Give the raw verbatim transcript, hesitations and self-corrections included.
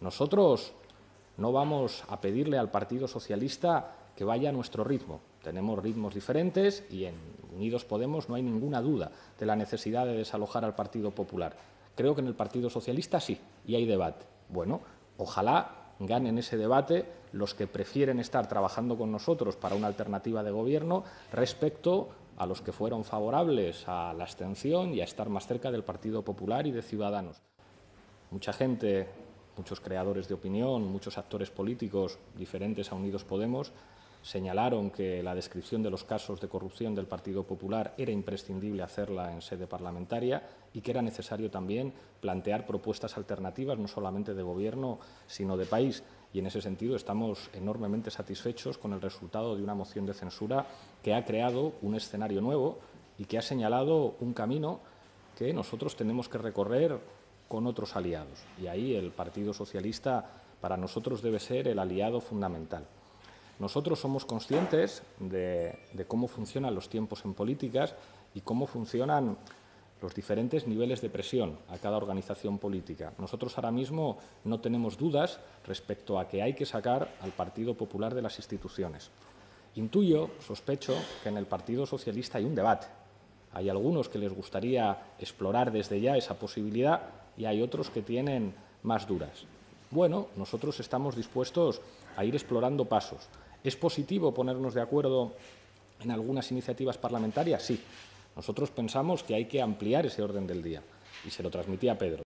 Nosotros no vamos a pedirle al Partido Socialista que vaya a nuestro ritmo. Tenemos ritmos diferentes y en Unidos Podemos no hay ninguna duda de la necesidad de desalojar al Partido Popular. Creo que en el Partido Socialista sí, y hay debate. Bueno, ojalá ganen ese debate los que prefieren estar trabajando con nosotros para una alternativa de gobierno respecto a los que fueron favorables a la abstención y a estar más cerca del Partido Popular y de Ciudadanos. Mucha gente, muchos creadores de opinión, muchos actores políticos diferentes a Unidos Podemos señalaron que la descripción de los casos de corrupción del Partido Popular era imprescindible hacerla en sede parlamentaria y que era necesario también plantear propuestas alternativas, no solamente de Gobierno, sino de país. Y en ese sentido estamos enormemente satisfechos con el resultado de una moción de censura que ha creado un escenario nuevo y que ha señalado un camino que nosotros tenemos que recorrer con otros aliados. Y ahí el Partido Socialista para nosotros debe ser el aliado fundamental. Nosotros somos conscientes de, de cómo funcionan los tiempos en políticas y cómo funcionan los diferentes niveles de presión a cada organización política. Nosotros ahora mismo no tenemos dudas respecto a que hay que sacar al Partido Popular de las instituciones. Intuyo, sospecho, que en el Partido Socialista hay un debate. Hay algunos que les gustaría explorar desde ya esa posibilidad y hay otros que tienen más dudas. Bueno, nosotros estamos dispuestos a ir explorando pasos. ¿Es positivo ponernos de acuerdo en algunas iniciativas parlamentarias? Sí. Nosotros pensamos que hay que ampliar ese orden del día y se lo transmití a Pedro.